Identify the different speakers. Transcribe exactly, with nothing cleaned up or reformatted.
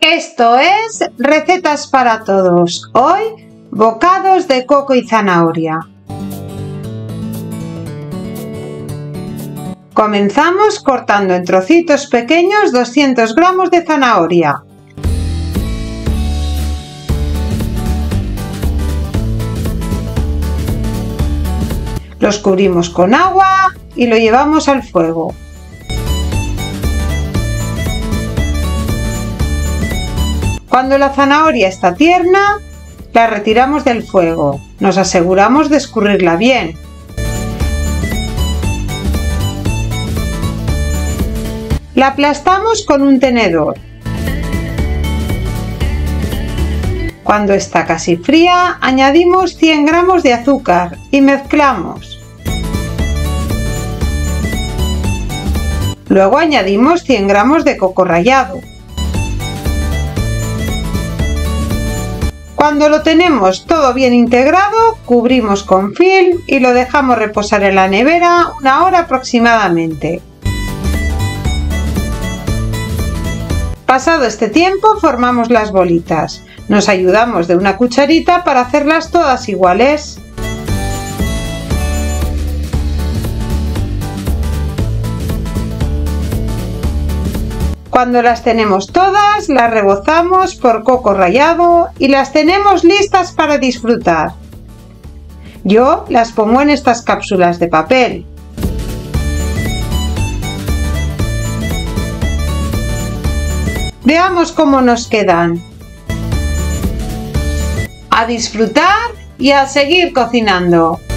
Speaker 1: Esto es Recetas para Todos. Hoy, bocados de coco y zanahoria. Comenzamos cortando en trocitos pequeños doscientos gramos de zanahoria. Los cubrimos con agua y lo llevamos al fuego. Cuando la zanahoria está tierna, la retiramos del fuego. Nos aseguramos de escurrirla bien. La aplastamos con un tenedor. Cuando está casi fría, añadimos cien gramos de azúcar y mezclamos. Luego añadimos cien gramos de coco rallado. Cuando lo tenemos todo bien integrado, cubrimos con film y lo dejamos reposar en la nevera una hora aproximadamente. Pasado este tiempo, formamos las bolitas. Nos ayudamos de una cucharita para hacerlas todas iguales. Cuando las tenemos todas, las rebozamos por coco rallado y las tenemos listas para disfrutar. Yo las pongo en estas cápsulas de papel. Veamos cómo nos quedan. A disfrutar y a seguir cocinando.